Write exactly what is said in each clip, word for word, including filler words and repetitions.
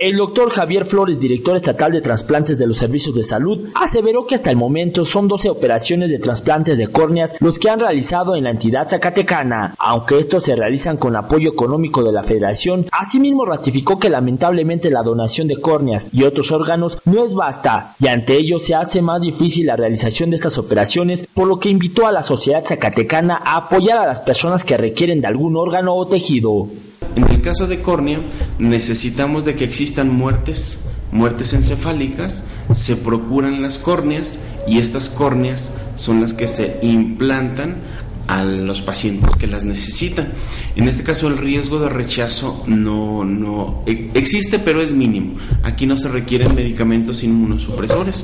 El doctor Javier Flores, director estatal de trasplantes de los servicios de salud, aseveró que hasta el momento son doce operaciones de trasplantes de córneas los que han realizado en la entidad zacatecana, aunque estos se realizan con apoyo económico de la federación. Asimismo ratificó que lamentablemente la donación de córneas y otros órganos no es basta, y ante ello se hace más difícil la realización de estas operaciones, por lo que invitó a la sociedad zacatecana a apoyar a las personas que requieren de algún órgano o tejido. En el caso de córnea, necesitamos de que existan muertes, muertes encefálicas, se procuran las córneas y estas córneas son las que se implantan a los pacientes que las necesitan. En este caso el riesgo de rechazo no, no existe, pero es mínimo. Aquí no se requieren medicamentos inmunosupresores.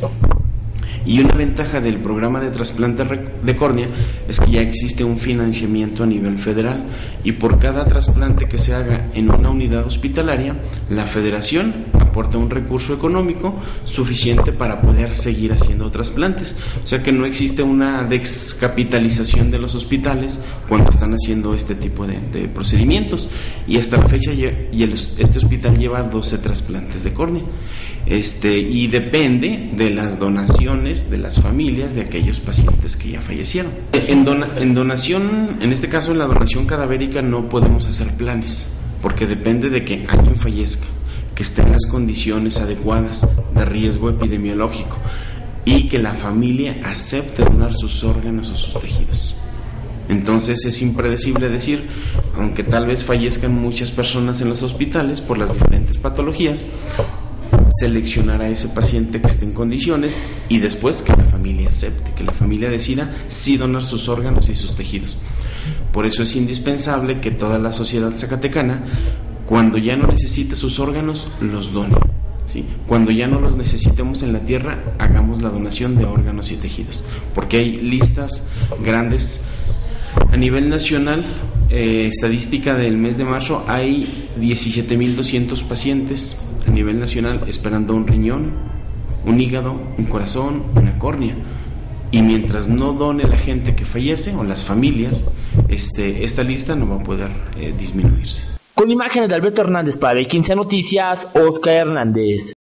Y una ventaja del programa de trasplante de córnea es que ya existe un financiamiento a nivel federal y por cada trasplante que se haga en una unidad hospitalaria, la federación aporta un recurso económico suficiente para poder seguir haciendo trasplantes. O sea que no existe una descapitalización de los hospitales cuando están haciendo este tipo de, de procedimientos. Y hasta la fecha y el, este hospital lleva doce trasplantes de córnea. Este, y depende de las donaciones de las familias de aquellos pacientes que ya fallecieron. En, dona, en donación, en este caso en la donación cadavérica no podemos hacer planes, porque depende de que alguien fallezca, que esté en las condiciones adecuadas de riesgo epidemiológico y que la familia acepte donar sus órganos o sus tejidos. Entonces es impredecible decir, aunque tal vez fallezcan muchas personas en los hospitales por las diferentes patologías, seleccionar a ese paciente que esté en condiciones y después que la familia acepte, que la familia decida sí donar sus órganos y sus tejidos. Por eso es indispensable que toda la sociedad zacatecana, cuando ya no necesite sus órganos, los done, ¿sí? Cuando ya no los necesitemos en la tierra, hagamos la donación de órganos y tejidos, porque hay listas grandes a nivel nacional. Eh, estadística del mes de marzo, hay diecisiete mil doscientos pacientes a nivel nacional esperando un riñón, un hígado, un corazón, una córnea, y mientras no done la gente que fallece o las familias, este, esta lista no va a poder eh, disminuirse. Con imágenes de Alberto Hernández para el quince Noticias, Oscar Hernández.